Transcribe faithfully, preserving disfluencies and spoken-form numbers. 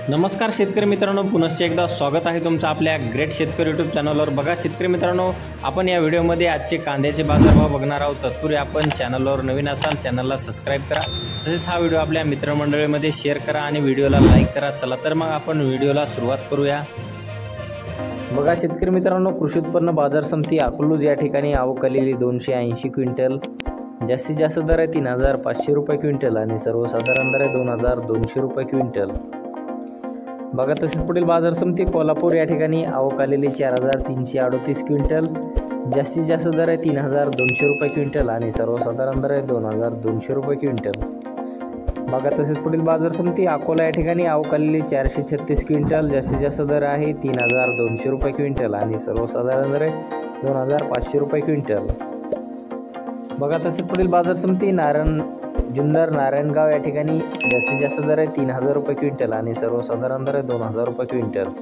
नमस्कार शेतकरी मित्रांनो, पुनश्च एकदा स्वागत आहे तुमचं आपल्या ग्रेट शेतकरी यूट्यूब चॅनलवर। बघा शेतकरी मित्रांनो, आपण या व्हिडिओमध्ये आजचे कांद्याचे बाजारभाव बघणार आहोत। तत्पूर्वी आपण चॅनलवर नवीन असाल चॅनलला सबस्क्राइब करा, तसेच हा व्हिडिओ आपल्या मित्रमंडळीमध्ये शेअर करा आणि व्हिडिओला लाईक करा। चला तर मग आपण व्हिडिओला सुरुवात करूया। बघा शेतकरी मित्रांनो, कृषी उत्पन्न बाजार समिती अकलूज या ठिकाणी आवक आलेली दोनशे ऐंशी क्विंटल, जास्तीत जास्त दर आहे तीन हजार पाचशे रुपये क्विंटल आणि सर्वसाधारण दर आहे दोन हजार दोनशे रुपये क्विंटल। बघा तसेच पुढील बाजार समिती कोल्हापूर या ठिकाणी आवक आलेली चार हजार तीनशे अडतीस क्विंटल, जास्तीत जास्त दर आहे तीन हजार दोनशे रुपये क्विंटल आणि सर्वसाधारण दर आहे दोन हजार दोनशे रुपये क्विंटल। बघा तसेच पुढील बाजार समिती अकोला या ठिकाणी आवक आलेली चारशे छत्तीस क्विंटल, जास्तीत जास्त दर आहे तीन हजार दोनशे रुपये क्विंटल आणि सर्वसाधारण दर आहे दोन हजार पाचशे रुपये क्विंटल। बघा तसेच पुढील बाजार समिती नारायण जुन्नर नारायणगाव या ठिकाणी जास्तीत जास्त दर आहे तीन हजार रुपये क्विंटल आणि सर्वसाधारण दर आहे दोन हजार रुपये क्विंटल।